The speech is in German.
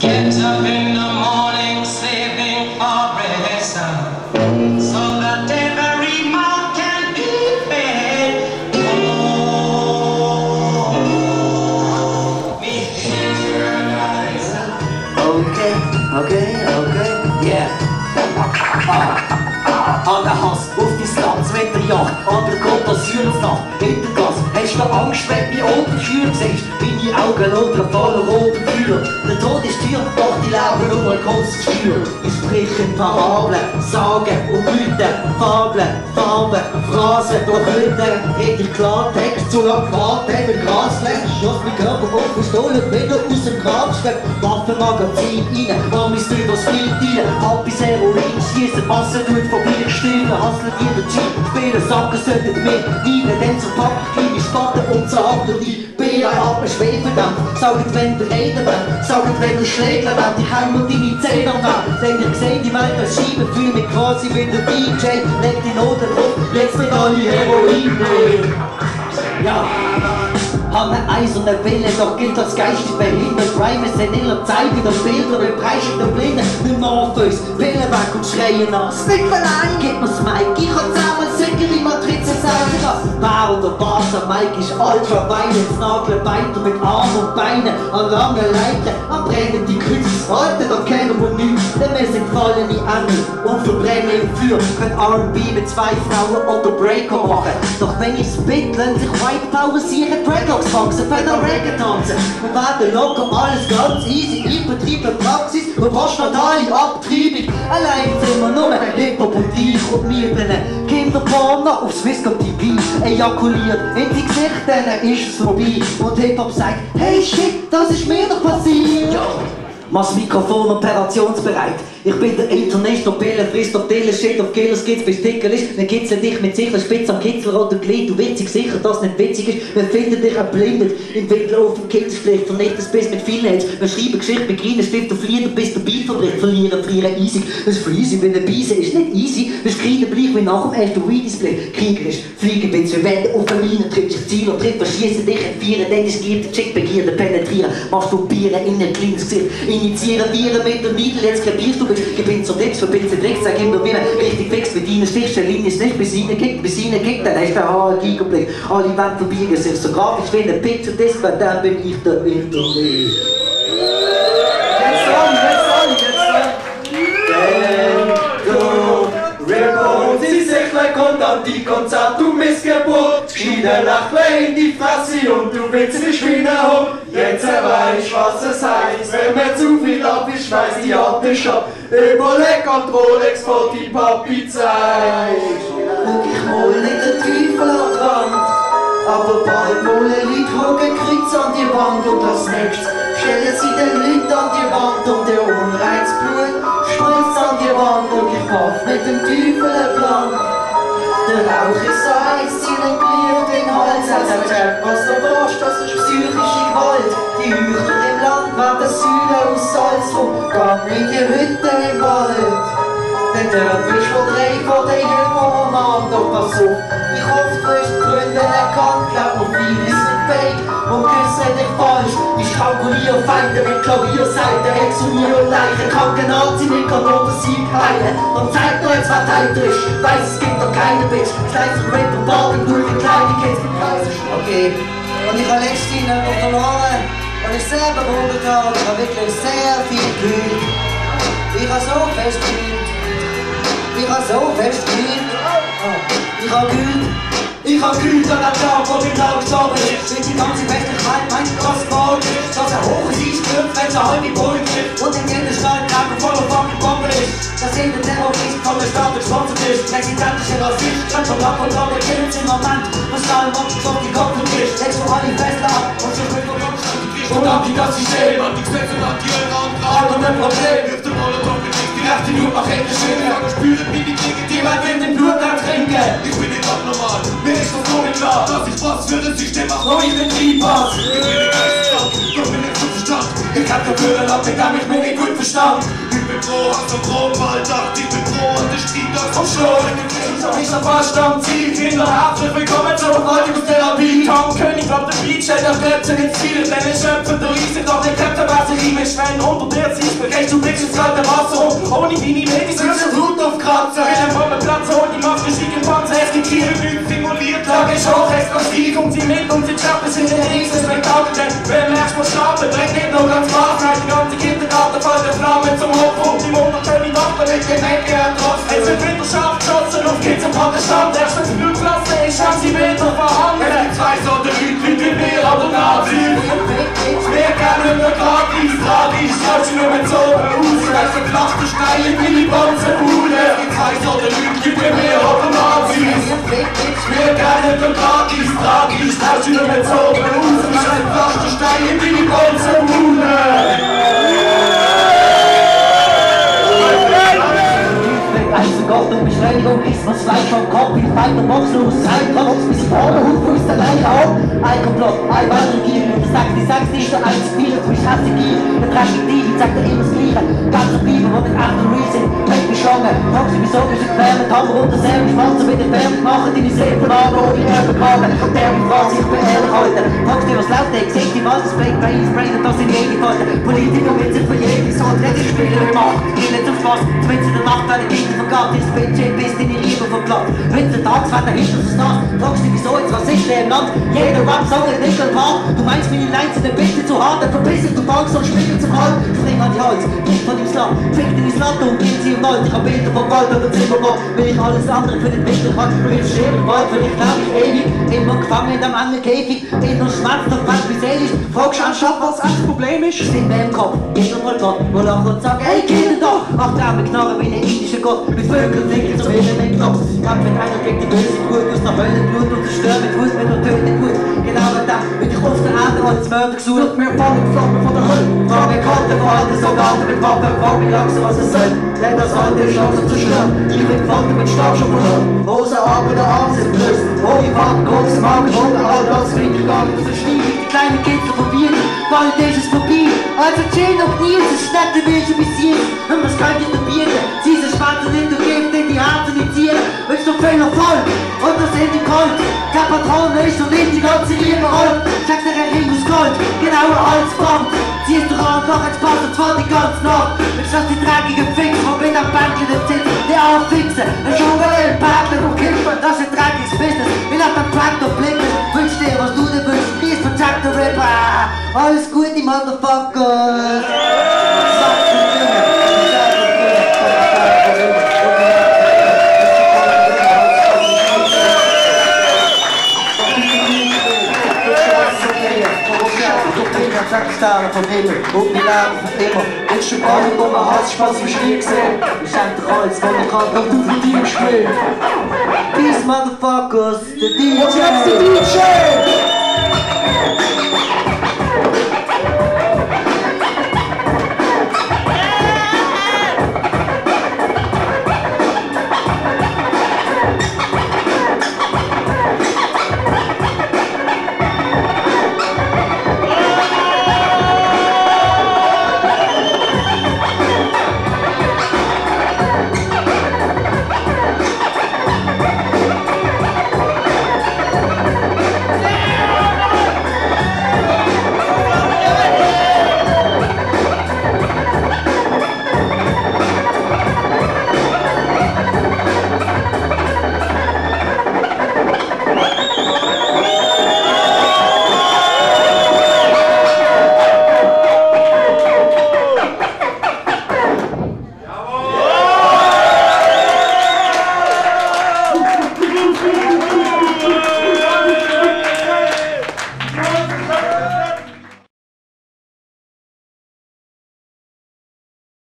Get up in the morning, saving for rest, so that every mouth can be fed. Oh, me visualize. Okay, yeah. An der Hass auf dein Landswetterjacht, an der Côte d'Azur-Nacht, Hintergas, hast du Angst, wenn du mich oben schür siehst? Meine Augen schauen voller rotem Feuer. Der Tod ist Tür, doch die Leben nur ein kurzes Feuer. Ich spreche in Parabeln, Sagen und Mythen, Fabeln, Farben, Phrasen, doch heute rede ich Klartext, zu lang gewartet, wenn Gras lässt. Schaff mein Körper auf, verstohlen, wieder aus dem Grab steckt. Waffenmagazin rein, Amis übers Bild rein, ab bis Heroin schießen, Massen tut vorbei, Stimmen, hasseln jeder Jeep, spielen Sachen sollten wir rein, denn so pack ich kleine Spaten und zarte die Beeren ab, Schwefeldampf, sagt wenn du reden willst, sagt wenn du schlägeln willst, ich hau mir deine Zähne weg, denn ich seh die Welt als Scheibe, fühl mich quasi wie der DJ, leg die Noten drauf, jetzt mit alle Heroin nehmen. Ja. Haben Eis und eine Wille, doch gilt das geistig behindert. Rhyme sind iller zeigen und Bilder, wir preischen den Blinden. Nicht mehr auf uns, Pillen weg und schreien nach. Stick allein, gib mir's Mike, ich kann zusammen sicher wie Matrize sagen kann. Bar oder Barca, Mike ist ultra violent, Nagelbeiter mit Arm und Beinen, an langen Leiten, am brennen die Kreuze. Heute, da kennen wir nichts, denn wir sind fallende Engel und verbrennen im Feuer. Können R&B mit zwei Frauen oder Breaker machen. Doch wenn ich spit, lassen sich White Power sicher Dreadlocks wachsen, wenn da Reggae tanzen. Wir werden locker, alles ganz easy, übertriebene Praxis, wir postnatale Abtreibung. Allein sind wir nur Hip-Hop und ich und Mübeln. Kinderporno auf Swisscom TV, ejakuliert in die Gesicht, dann ist es vorbei. Und Hip-Hop sagt, hey shit, das ist mir doch passiert. Mach's Mikrofon operationsbereit. Ich bin der International Pillenfrist, ob Tele shit auf Killers Kids bestickel ist. Wir kitzeln dich mit sicher spitz am Kitzel oder Glied. Du witzig sicher, dass nicht witzig ist. Wir finden dich erblindet im Winkel auf dem Kinderstrich. Vernichtet bis mit vielen Hits. Wir schreiben Geschichte mit kleinen Stift auf Lieder, bis der Beat verbricht. Verlieren, frieren easy. Das ist easy, wenn eine Beise ist nicht easy. Wir schreien bleich wie nach dem ersten Weed-Display. Kriegerisch, fliegen bis wir wenden auf eine Mine. Tritt sich Ziel und tritt, verschießen dich in Vieren. Dann ist gier, der Chick Begierde penetrieren. Masturbieren in ein kleines Gesicht. Initiieren Viren mit der Needle, jetzt krepierst du. Gewinn zur Tipps, verbindest Tricks, sag immer wieder richtig fix mit deinen Stichstellen ist nicht bis ihnen kickt, dann hast du einen Gigablick. Alle Wände verbiegen sich so grafisch wie ein Picture Disc, weil dann bin ich der Internet. Jetzt sie sich gleich kommt an die Konzert, du Missgeburt. Schiene Lachle in die Fresse und du willst nicht wieder hoch. Jetzt weißt was es heißt, wenn man zu viel abwischt, weiß die Arte schon. Überleg und Rolex vor die Papi zeigt. Schau ich mal nicht den Teufel an die Wand, aber bald mal Leute hocken Kreuz an die Wand und als nächstes stellen sie den Leuten an die Wand und der Unreizblut spritzt an die Wand und ich kauf mit dem Teufel einen Plan. Der Rauch ist so heiß, ihnen gliert den Hals, als ein Rap, was du brauchst, das ist psychische Gewalt. Die Hücher im Land werden Säulen aus Salz rum, gar nicht die Hütte im Wald. Denn dort bist du drei von den jüngeren Mann, doch pass auf, ich hoffe, du hast die Gründe erkannt, glaub mir, viel ist nicht fake und küsse dich falsch. Ich kalkuliere Feinde mit Klavierseiten, exhumiere Leichen, kranke Nazi mit Kanonen Sieg heilen. Und zeig dir jetzt, was Teiter ist, weiß es gibt doch keine Bitch, kleines Rap und Bart und nur die kleine Kids mit Kreisen. Okay, und ich habe letztens jemanden verloren und ich sehr bewundert habe, ich habe wirklich sehr viel gefühlt. Ich habe so fest gefühlt. Ich habe so fest gefühlt. Ich habe gefühlt. Ich hab gefühlt an dem Tag, wo die Tag gestorben ist. Wenn die ganze Westlichkeit mein Gras gebaut ist. Dass er hoch ist, trifft, wenn es eine halbe Bullen trifft. Und in jeder Stadt Kranken voller fucking Bombe ist. Dass jeder Terrorist von der Stadt gesponsert ist. Präsidentische Rassist, ganz vom Land und Land, der killt im Moment. Was da im Mund auf die Kopf und Tisch. Legst du alle Feste ab und so wird von uns und dann die das System, an die Gesetze, an die Hörer und Fragen und ein Problem. Wirft der Molotow mit links, die rechte nur nach hinten schwingen. Ja, spüren wie die Dinge, die man in den Blut trinken. Ich bin nicht abnormal, mir ist das so nicht klar, dass ich was für das System mach, wo ich den Trieb pass. Ich bin nicht Geistesstand, doch bin nicht gut Verstand. Ich hab der Führer ab, ich hab mich mir nicht gut verstanden. Ich bin froh, hast du froh, bald dacht ich bin froh und ich trieb das vom Schloss. Ich hab fast am Ziel, Kinder, herzlich willkommen zur Vergewaltigungstherapie. Tom König, glaub der Beat stellt auf Grenzen ins Ziel, denn ich schöpfe durch, sind doch nicht Kräfte, was ich ihm schwellen, 140 gehst du blickst ins kalte Wasser um. Ohne deine Medis würdest du Blut aufkratzen. Will am Platz, hol die Maske, schick im Panzer. Es gibt hier nichts simuliert, Lage ist hoch, explosiv. Und sie mit und sie trappen sind ein riesen Spektakel. Denn wer merkt, muss schlafen, bringt nicht nur ganz Spaß. Nein, die ganze Kindergarten fällt der Flamme zum Opfer. Und die Mutter können die Waffen mit den Ecken ertrotzen. Es wird wieder scharf geschossen auf Kids im Vaterstand. Erst wenn die Blutklasse ist, haben sie wieder vorhanden. Es gibt zwei Sorten Leute, wie wir oder Nazis. Wir kennen nur gratis, tragisch, schaut sie nur mit so aus. Als der flachte Stein in die Bonzenbude. Es gibt zwei Sorten Leute, wie wir oder Nazis. Wir kennen nur gratis, tragisch, schaut sie nur mit so aus. Als der flachte Stein in die Bonzenbude. Also Gott und Beschleunigung ist was Fleisch am Kopf, wie weiter boxlos. Ein Kopf bis vorne, Hut der Leiche auf. Ein Komplott, ein Wahlregieren. Das sagst nicht so ein Spiel, für mich hast du die. Der Tragedie, wie sagt er immer das Gleiche. Ganze Bibel, wo den achten Reason, fängt die Schlange. Fragst du, wieso bist du quälen, Hammer unter selber, Schwanzer mit den Fernsehen machen, deine Seele verlagen, ohne Erbe graben. Der mich fragt sich für ehrlich halten. Fragst du, was laut ist, seht die Waldes Break bei uns, Brain, und das sind jede Falten. Politiker mit sich für jeden Sohn, der die Spieler gemacht. Ihnen zum Spaß, mitten in der Nacht, weil die Kinder vergabt ist, Bitch, bist deine Liebe verklappt. Wenn der Tagswetter hinter uns nach, fragst du, wieso jetzt, was ist der im Land? Jeder Rap-Song ist nicht Part. Du meinst, meine Lines sind ein bisschen zu hart, dann verpiss dich, du Banks und Spiegel zum Halt. Spring an die Hals, nicht von dem Slum, fick in ins Land und geh sie im Wald. Ich hab Bilder von Wald und Zimmermann, will ich alles andere für den Winkel kann. Will ich stehen im Wald, will ich glaub ich ewig, immer gefangen in einem engen Käfig. Inner Schmerz, doch fast wie seelisch. Fragst du anstatt, was das Problem ist? Sind wir im Kopf, jeder mal Gott, wo lachen und sagen, hey Kinder doch, macht der mit Knarren wie ein indischer Gott, mit Vögeln fliegen zum Willen mit Knopf. Kampf mit einer gegen die böse Brut, aus nach Höllenblut und zerstört mit Fuß mit und tötet gut. Genau da, bin ich auf der Erde als Mörder gesucht, mir fallen Flammen von der Hölle. Frag mir Karte vor alten Soldaten mit Waffen, frag mich langsam, was es soll. Denn das Alte ist langsam zu stören. Ich bin gefunden mit Stabschuh verloren. Hose ab und der Arm sind gelöst. Hohe Waffen, große Magen, Hunde, all das bringt ich gar nicht zu verstehen. Die kleinen Kinder probieren, bald ist es vorbei. Also chillen und genießen, es ist nicht der Wilde bis jetzt. Und was kann ich probieren? Diese Spatzen in der Gift, in die Herzen in Tiere. Willst du Fehler voll? Und das sind die kalt. Der Patron ist und nicht die ganze Liebe alt. Sagt der Ring aus Gold, genauer als Brand. Ziehst du ran, noch als Pass und zwar die ganze Nacht. Willst du die dreckige Fix, wo mit am Bänkchen im Sitz, die anfixen. Ein Dschungel, Päckchen und Kippen, das ist ein dreckiges Business. Will auf den Traktor blicken, wünsch dir, was du dir wünschst. Please protect the Ripper. Alles Gute, Motherfucker. Sechstellen vom Himmel und wir leben für immer. Willst du gar nicht um den Hals, Spaß im Schritt gesehen? Ich schenk dir alles, was man kann, doch du für dich spielst. Peace, Motherfuckers, der DJ.